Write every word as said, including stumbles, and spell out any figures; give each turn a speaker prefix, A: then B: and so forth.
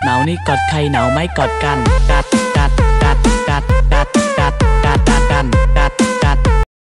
A: หนาวนี่กอดใครหนาวไม่กอดกันกัด